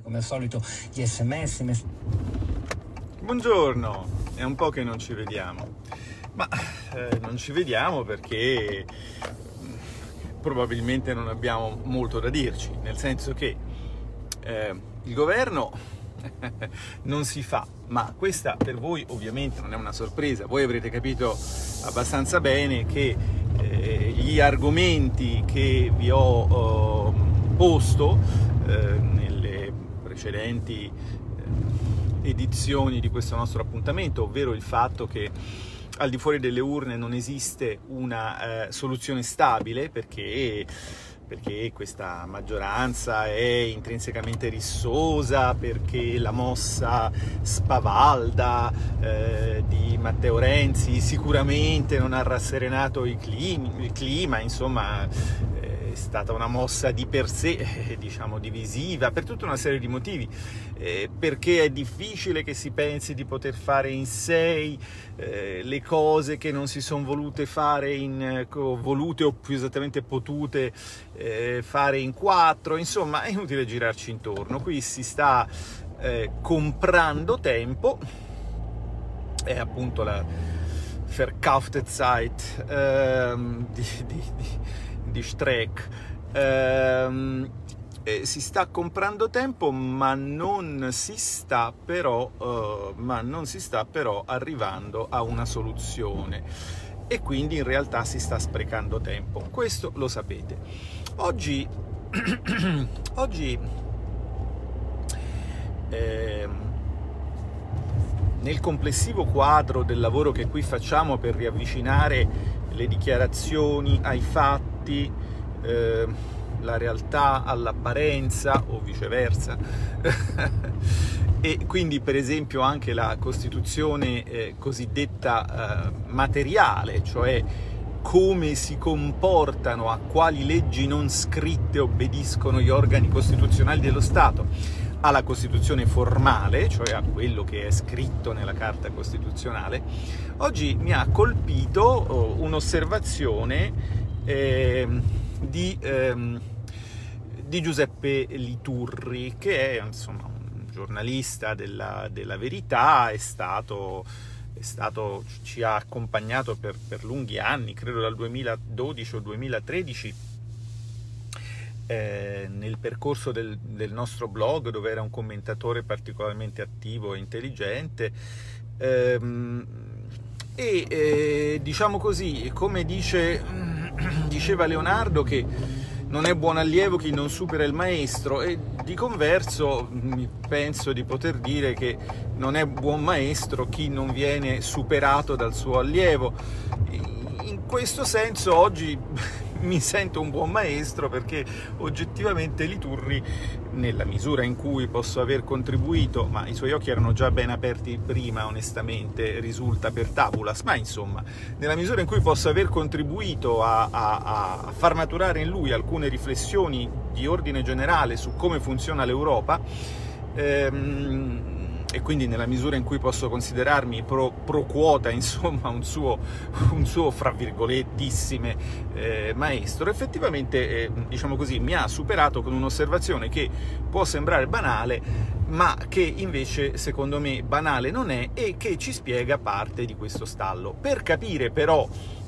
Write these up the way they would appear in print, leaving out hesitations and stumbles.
come al solito gli SMS. Buongiorno, è un po' che non ci vediamo, ma non ci vediamo perché probabilmente non abbiamo molto da dirci, nel senso che il governo non si fa, ma questa per voi ovviamente non è una sorpresa. Voi avrete capito abbastanza bene che gli argomenti che vi ho posto nelle precedenti edizioni di questo nostro appuntamento, ovvero il fatto che al di fuori delle urne non esiste una soluzione stabile perché questa maggioranza è intrinsecamente rissosa, perché la mossa spavalda di Matteo Renzi sicuramente non ha rasserenato il clima, insomma è stata una mossa di per sé, diciamo, divisiva, per tutta una serie di motivi, perché è difficile che si pensi di poter fare in 6 le cose che non si sono volute fare volute o più esattamente potute fare in 4, insomma è inutile girarci intorno. Qui si sta comprando tempo, è appunto la Verkaufte Zeit di Streeck. Si sta comprando tempo, ma non si sta però arrivando a una soluzione, e quindi in realtà si sta sprecando tempo. Questo lo sapete. Oggi nel complessivo quadro del lavoro che qui facciamo per riavvicinare le dichiarazioni ai fatti, la realtà all'apparenza o viceversa, e quindi per esempio anche la Costituzione cosiddetta materiale, cioè come si comportano, a quali leggi non scritte obbediscono gli organi costituzionali dello Stato, alla Costituzione formale, cioè a quello che è scritto nella Carta Costituzionale. Oggi mi ha colpito un'osservazione di Giuseppe Liturri, che è insomma un giornalista della Verità, ci ha accompagnato per lunghi anni, credo dal 2012 o 2013, nel percorso del nostro blog, dove era un commentatore particolarmente attivo e intelligente, diciamo così, come diceva Leonardo, che non è buon allievo chi non supera il maestro, e di converso penso di poter dire che non è buon maestro chi non viene superato dal suo allievo. In questo senso oggi mi sento un buon maestro, perché oggettivamente Liturri, nella misura in cui posso aver contribuito, ma i suoi occhi erano già ben aperti prima, onestamente, risulta per tabulas, ma insomma, nella misura in cui posso aver contribuito a far maturare in lui alcune riflessioni di ordine generale su come funziona l'Europa, e quindi nella misura in cui posso considerarmi pro quota, insomma, un suo fra virgolettissime maestro, effettivamente diciamo così, mi ha superato con un'osservazione che può sembrare banale, ma che invece secondo me banale non è, e che ci spiega parte di questo stallo. Per capire però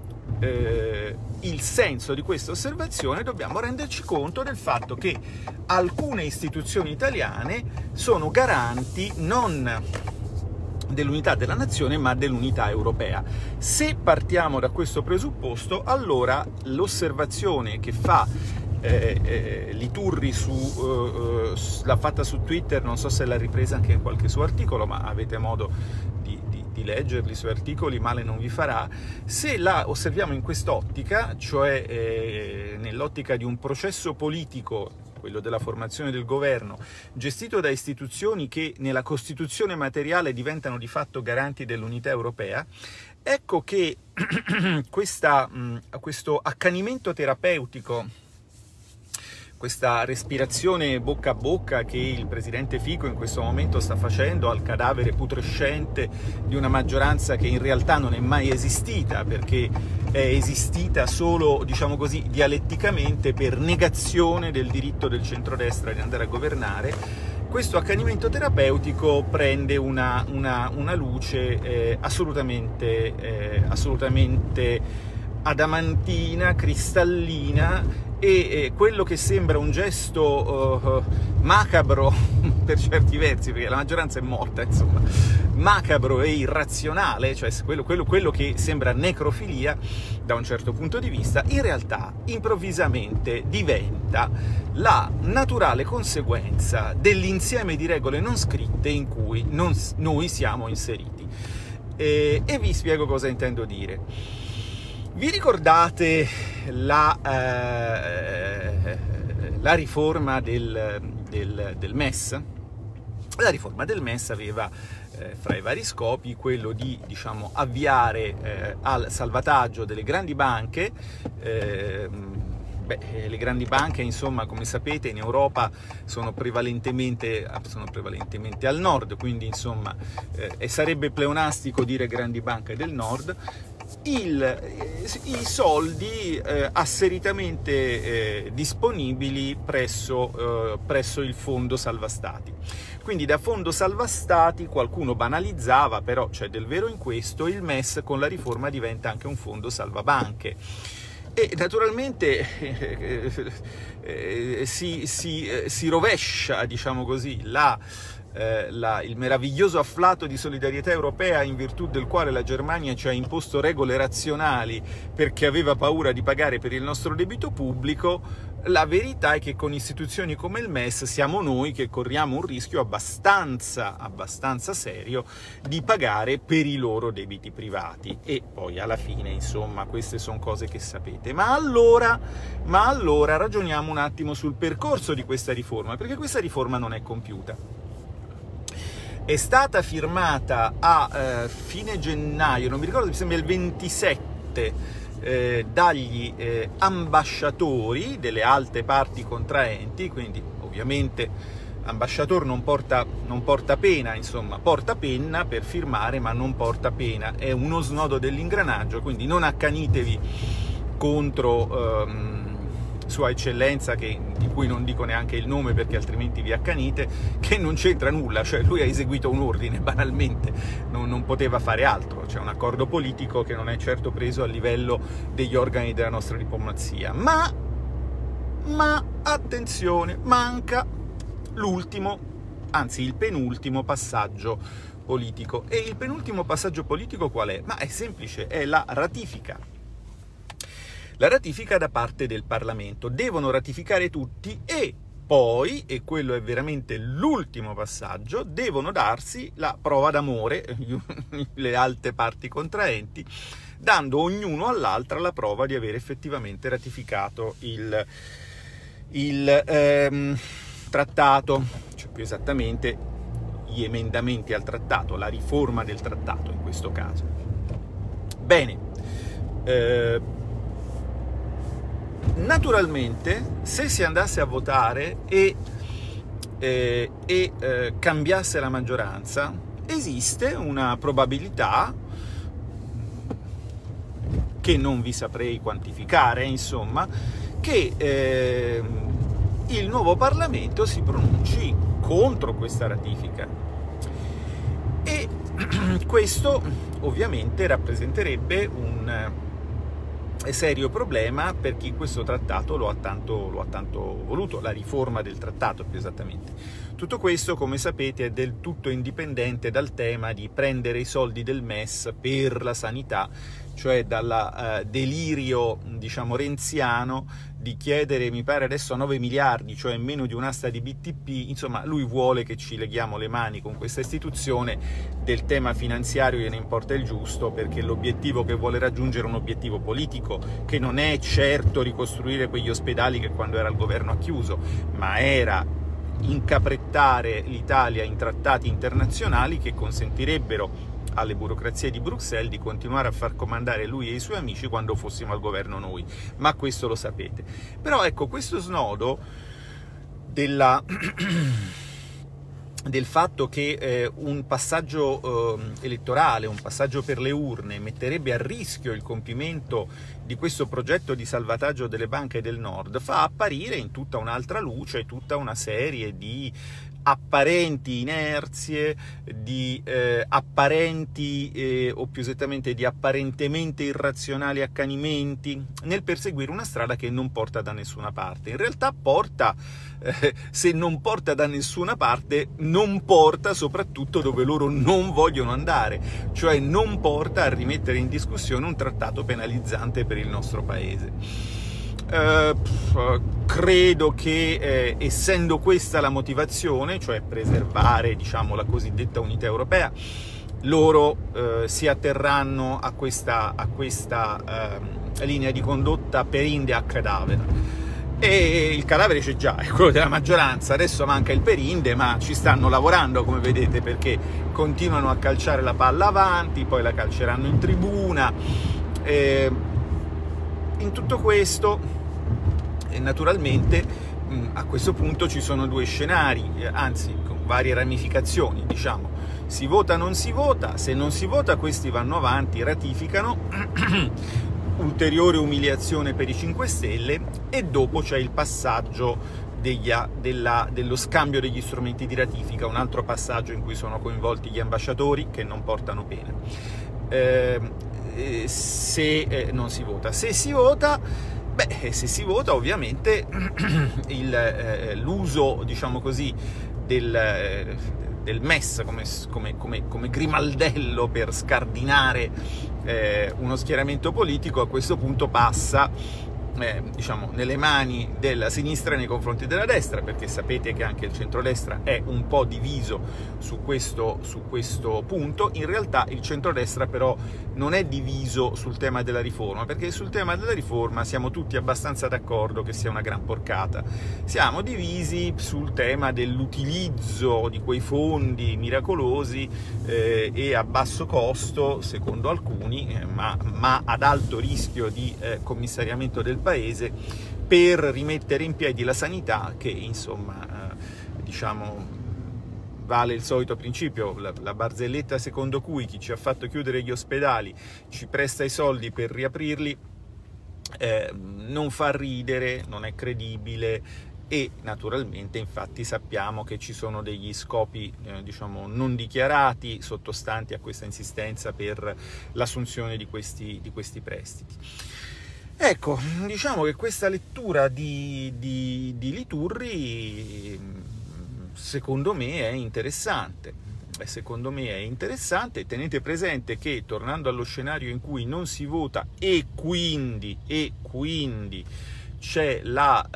il senso di questa osservazione dobbiamo renderci conto del fatto che alcune istituzioni italiane sono garanti non dell'unità della nazione, ma dell'unità europea. Se partiamo da questo presupposto, allora l'osservazione che fa Liturri l'ha fatta su Twitter, non so se l'ha ripresa anche in qualche suo articolo, ma avete modo di leggerli i suoi articoli, male non vi farà. Se la osserviamo in quest'ottica, cioè nell'ottica di un processo politico, quello della formazione del governo, gestito da istituzioni che nella Costituzione materiale diventano di fatto garanti dell'unità europea, ecco che questo accanimento terapeutico, questa respirazione bocca a bocca che il presidente Fico in questo momento sta facendo al cadavere putrescente di una maggioranza che in realtà non è mai esistita, perché è esistita solo, diciamo così, dialetticamente, per negazione del diritto del centrodestra di andare a governare, questo accanimento terapeutico prende una luce assolutamente adamantina, cristallina, e quello che sembra un gesto macabro per certi versi, perché la maggioranza è morta, insomma, macabro e irrazionale, cioè quello che sembra necrofilia da un certo punto di vista, in realtà improvvisamente diventa la naturale conseguenza dell'insieme di regole non scritte in cui noi siamo inseriti. E vi spiego cosa intendo dire. Vi ricordate la riforma del MES? La riforma del MES aveva fra i vari scopi quello di, diciamo, avviare al salvataggio delle grandi banche. Le grandi banche, insomma, come sapete, in Europa sono prevalentemente al nord, quindi insomma sarebbe pleonastico dire grandi banche del nord. I soldi asseritamente disponibili presso il fondo salva stati. Quindi da fondo salva stati qualcuno banalizzava, però c'è del vero in questo, il MES con la riforma diventa anche un fondo salva banche. E naturalmente si rovescia, diciamo così, il meraviglioso afflato di solidarietà europea in virtù del quale la Germania ci ha imposto regole razionali perché aveva paura di pagare per il nostro debito pubblico. La verità è che con istituzioni come il MES siamo noi che corriamo un rischio abbastanza serio di pagare per i loro debiti privati, e poi alla fine, insomma, queste sono cose che sapete. Ma allora ragioniamo un attimo sul percorso di questa riforma, perché questa riforma non è compiuta. È stata firmata a fine gennaio, non mi ricordo, mi sembra il 27, dagli ambasciatori delle alte parti contraenti, quindi ovviamente ambasciatore non porta pena, insomma, porta penna per firmare, ma non porta pena, è uno snodo dell'ingranaggio, quindi non accanitevi contro Sua Eccellenza, di cui non dico neanche il nome perché altrimenti vi accanite, che non c'entra nulla, cioè lui ha eseguito un ordine, banalmente, non poteva fare altro, c'è un accordo politico che non è certo preso a livello degli organi della nostra diplomazia. Ma attenzione, manca l'ultimo, anzi il penultimo passaggio politico. E il penultimo passaggio politico qual è? Ma è semplice, è la ratifica. La ratifica da parte del Parlamento. Devono ratificare tutti e poi, e quello è veramente l'ultimo passaggio, devono darsi la prova d'amore, le alte parti contraenti, dando ognuno all'altra la prova di aver effettivamente ratificato il trattato, cioè più esattamente gli emendamenti al trattato, la riforma del trattato in questo caso. Bene. Naturalmente, se si andasse a votare e cambiasse la maggioranza, esiste una probabilità che non vi saprei quantificare, insomma, che il nuovo Parlamento si pronunci contro questa ratifica. E questo ovviamente rappresenterebbe un serio problema per chi questo trattato lo ha tanto voluto, la riforma del trattato più esattamente. Tutto questo, come sapete, è del tutto indipendente dal tema di prendere i soldi del MES per la sanità, cioè dal delirio, diciamo, renziano di chiedere, mi pare adesso, 9 miliardi, cioè meno di un'asta di BTP. Insomma, lui vuole che ci leghiamo le mani con questa istituzione. Del tema finanziario gliene importa il giusto, perché l'obiettivo che vuole raggiungere è un obiettivo politico, che non è certo ricostruire quegli ospedali che quando era al governo ha chiuso, ma era incaprettare l'Italia in trattati internazionali che consentirebbero alle burocrazie di Bruxelles di continuare a far comandare lui e i suoi amici quando fossimo al governo noi, ma questo lo sapete. Però ecco, questo snodo del fatto che un passaggio elettorale, un passaggio per le urne metterebbe a rischio il compimento di questo progetto di salvataggio delle banche del Nord, fa apparire in tutta un'altra luce tutta una serie di apparenti inerzie, di apparenti o più esattamente di apparentemente irrazionali accanimenti nel perseguire una strada che non porta da nessuna parte. In realtà porta, se non porta da nessuna parte, non porta soprattutto dove loro non vogliono andare, cioè non porta a rimettere in discussione un trattato penalizzante per il nostro paese. Credo che essendo questa la motivazione, cioè preservare, diciamo, la cosiddetta unità europea, loro si atterranno a questa linea di condotta perinde a cadavere. E il cadavere c'è già, è quello della maggioranza, adesso manca il perinde, ma ci stanno lavorando, come vedete, perché continuano a calciare la palla avanti, poi la calceranno in tribuna. In tutto questo, naturalmente, a questo punto ci sono due scenari, anzi con varie ramificazioni, diciamo. Si vota o non si vota? Se non si vota, questi vanno avanti, ratificano, ulteriore umiliazione per i 5 Stelle, e dopo c'è il passaggio dello scambio degli strumenti di ratifica, un altro passaggio in cui sono coinvolti gli ambasciatori che non portano pena. Se non si vota. Se si vota, se si vota ovviamente l'uso, diciamo così, del MES come grimaldello per scardinare uno schieramento politico, a questo punto passa diciamo nelle mani della sinistra nei confronti della destra, perché sapete che anche il centrodestra è un po' diviso su questo punto. In realtà il centrodestra però non è diviso sul tema della riforma, perché sul tema della riforma siamo tutti abbastanza d'accordo che sia una gran porcata. Siamo divisi sul tema dell'utilizzo di quei fondi miracolosi e a basso costo, secondo alcuni, ma ad alto rischio di commissariamento del paese, per rimettere in piedi la sanità, che insomma diciamo vale il solito principio, la barzelletta secondo cui chi ci ha fatto chiudere gli ospedali ci presta i soldi per riaprirli, non fa ridere, non è credibile, e naturalmente infatti sappiamo che ci sono degli scopi diciamo non dichiarati sottostanti a questa insistenza per l'assunzione di questi prestiti. Ecco, diciamo che questa lettura di Liturri secondo me è interessante. Tenete presente che, tornando allo scenario in cui non si vota e quindi c'è la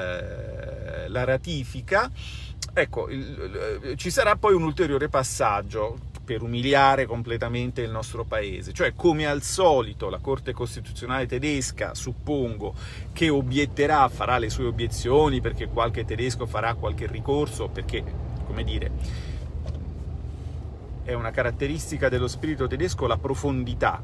ratifica, ecco, ci sarà poi un ulteriore passaggio per umiliare completamente il nostro paese, cioè, come al solito, la Corte Costituzionale tedesca, suppongo, che obietterà, farà le sue obiezioni, perché qualche tedesco farà qualche ricorso, perché, come dire, è una caratteristica dello spirito tedesco la profondità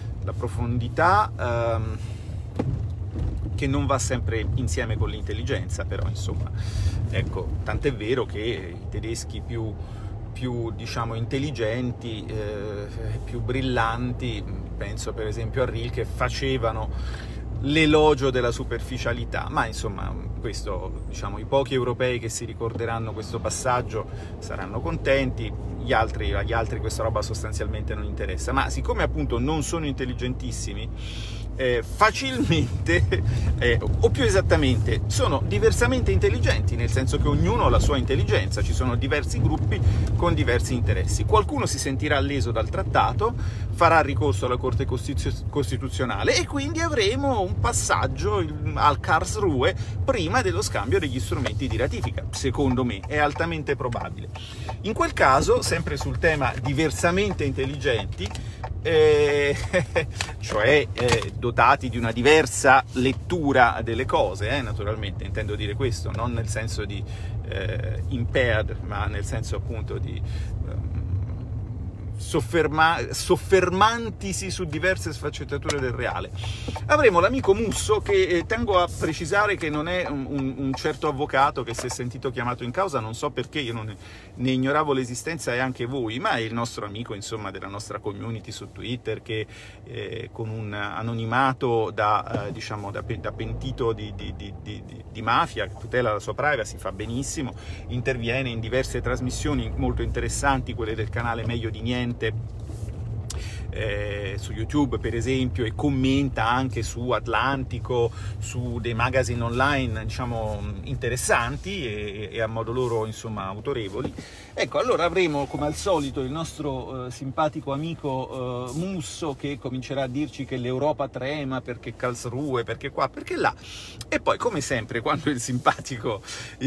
che non va sempre insieme con l'intelligenza, però insomma, ecco, tant'è vero che i tedeschi più diciamo intelligenti, più brillanti, penso per esempio a Rilke, facevano l'elogio della superficialità, ma insomma questo, diciamo, i pochi europei che si ricorderanno questo passaggio saranno contenti, agli altri questa roba sostanzialmente non interessa, ma siccome appunto non sono intelligentissimi, facilmente, o più esattamente, sono diversamente intelligenti, nel senso che ognuno ha la sua intelligenza, ci sono diversi gruppi con diversi interessi. Qualcuno si sentirà leso dal trattato, farà ricorso alla Corte Costituzionale, e quindi avremo un passaggio al Karlsruhe prima dello scambio degli strumenti di ratifica. Secondo me è altamente probabile. In quel caso, sempre sul tema diversamente intelligenti, cioè dotati di una diversa lettura delle cose, naturalmente intendo dire questo, non nel senso di impaired, ma nel senso appunto di soffermantisi su diverse sfaccettature del reale. Avremo l'amico Musso, che tengo a precisare che non è un certo avvocato che si è sentito chiamato in causa, non so perché, io ne ignoravo l'esistenza e anche voi, ma è il nostro amico, insomma, della nostra community su Twitter, che con un anonimato da pentito di mafia, che tutela la sua privacy, fa benissimo, interviene in diverse trasmissioni molto interessanti, quelle del canale Meglio di Niente, su YouTube per esempio, e commenta anche su Atlantico, su dei magazine online, diciamo, interessanti e a modo loro, insomma, autorevoli. Ecco, allora avremo come al solito il nostro simpatico amico Musso, che comincerà a dirci che l'Europa trema perché Karlsruhe, perché qua, perché là, e poi come sempre quando il simpatico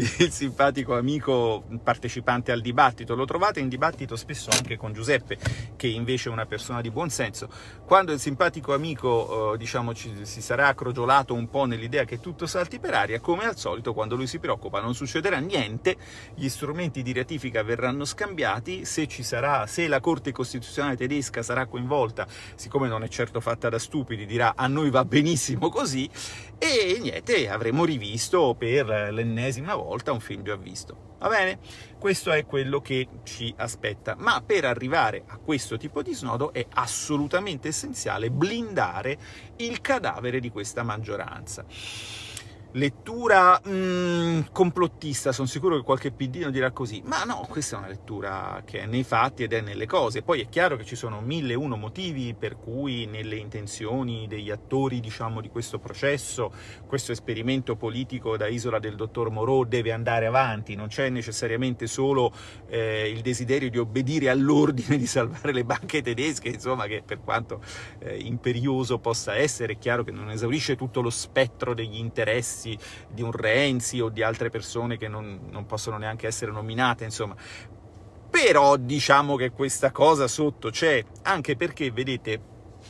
amico partecipante al dibattito, lo trovate in dibattito spesso anche con Giuseppe, che invece è una persona di buon senso, quando il simpatico amico si sarà crogiolato un po' nell'idea che tutto salti per aria, come al solito quando lui si preoccupa non succederà niente, gli strumenti di ratifica verranno scambiati, se la Corte Costituzionale tedesca sarà coinvolta, siccome non è certo fatta da stupidi, dirà a noi va benissimo così, e niente, avremo rivisto per l'ennesima volta un film già visto. Va bene? Questo è quello che ci aspetta, ma per arrivare a questo tipo di snodo è assolutamente essenziale blindare il cadavere di questa maggioranza. Lettura complottista, sono sicuro che qualche piddino dirà così, ma no, questa è una lettura che è nei fatti ed è nelle cose. Poi è chiaro che ci sono 1001 motivi per cui nelle intenzioni degli attori, diciamo, di questo processo, questo esperimento politico da Isola del dottor Moreau deve andare avanti, non c'è necessariamente solo il desiderio di obbedire all'ordine di salvare le banche tedesche, insomma, che per quanto imperioso possa essere, è chiaro che non esaurisce tutto lo spettro degli interessi di un Renzi o di altre persone che non possono neanche essere nominate, insomma. Però diciamo che questa cosa sotto c'è, anche perché, vedete,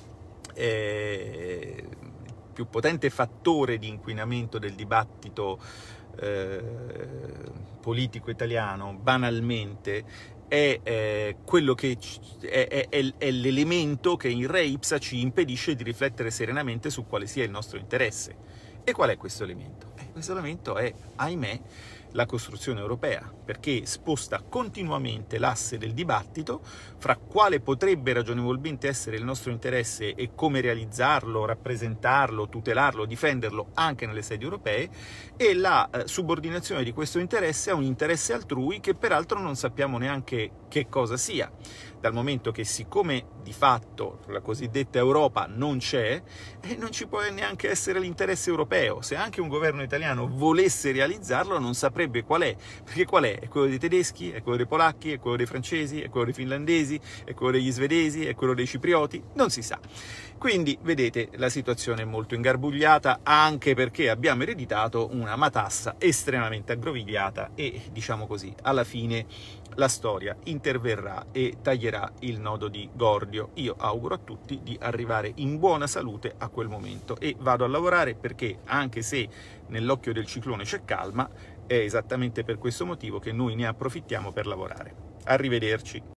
il più potente fattore di inquinamento del dibattito politico italiano, banalmente, è quello che è l'elemento che in re ipsa ci impedisce di riflettere serenamente su quale sia il nostro interesse. E qual è questo elemento? Questo elemento è, ahimè, la costruzione europea, perché sposta continuamente l'asse del dibattito fra quale potrebbe ragionevolmente essere il nostro interesse e come realizzarlo, rappresentarlo, tutelarlo, difenderlo anche nelle sedi europee, e la subordinazione di questo interesse a un interesse altrui che peraltro non sappiamo neanche che cosa sia, dal momento che, siccome di fatto la cosiddetta Europa non c'è, non ci può neanche essere l'interesse europeo. Se anche un governo italiano volesse realizzarlo, non saprebbe qual è, perché qual è? È quello dei tedeschi, è quello dei polacchi, è quello dei francesi, è quello dei finlandesi, è quello degli svedesi, è quello dei ciprioti, non si sa. Quindi, vedete, la situazione è molto ingarbugliata, anche perché abbiamo ereditato una matassa estremamente aggrovigliata e, diciamo così, alla fine la storia interverrà e taglierà il nodo di Gordio. Io auguro a tutti di arrivare in buona salute a quel momento e vado a lavorare, perché anche se nell'occhio del ciclone c'è calma, è esattamente per questo motivo che noi ne approfittiamo per lavorare. Arrivederci.